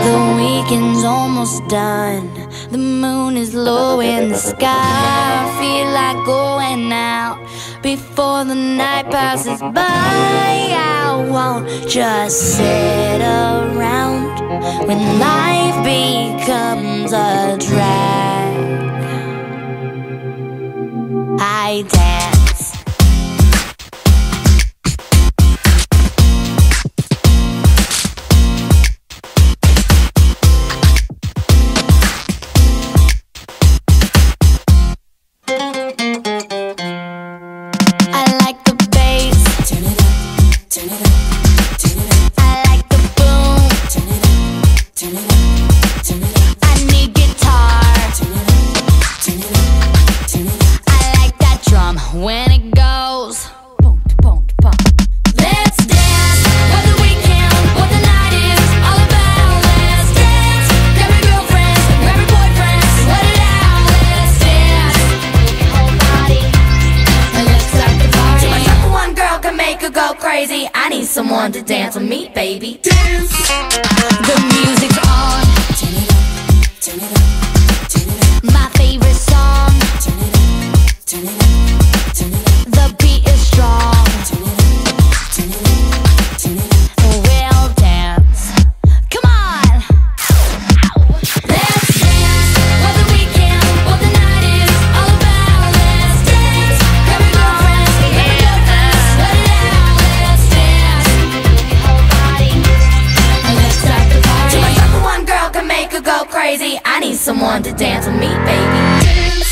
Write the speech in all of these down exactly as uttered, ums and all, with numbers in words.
The weekend's almost done. The moon is low in the sky. I feel like going out before the night passes by. I won't just sit around when life becomes a drag. I dance. When it goes boom, boom, boom. Let's dance, what the weekend, what the night is all about. Let's dance, grab your girlfriends, grab your boyfriends, let it out. Let's dance, move your whole body, and let's start the party. To myself, one girl can make her go crazy. I need someone to dance with me, baby. Dance. The music's on. Turn it up, turn it up, turn it up. My favorite song. Turn it up, turn it up. The beat is strong. We'll dance. Come on. Let's dance. What the weekend, what the night is all about. Let's dance. Grab your girlfriends, grab your girlfriends, let it out. Let's dance. Move your whole body, and let's start the party. To myself, one girl can make her go crazy. I need someone to dance with me, baby. Dance.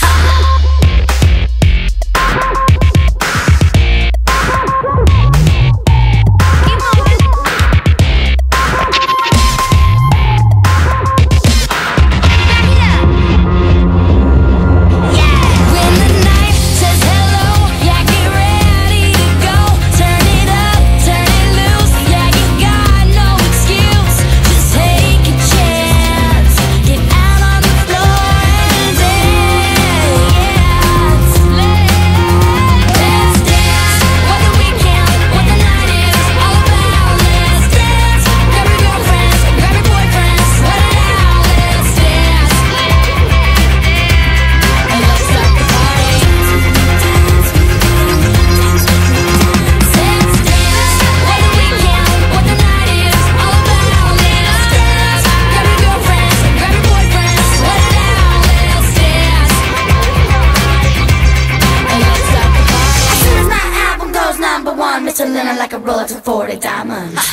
Like a roller to forty diamonds.